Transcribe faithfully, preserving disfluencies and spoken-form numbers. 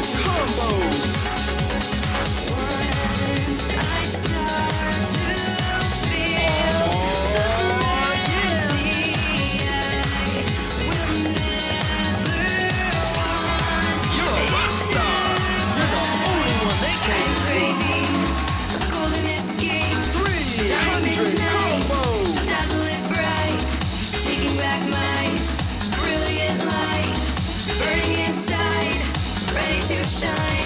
combos. Once I start to feel the frenzy, I will never want You're a rock star. You're the only one they can't see. craving a golden escape. three Diamond hundred night, combos. dazzle it bright, taking back my brilliant light, burning inside, ready to shine.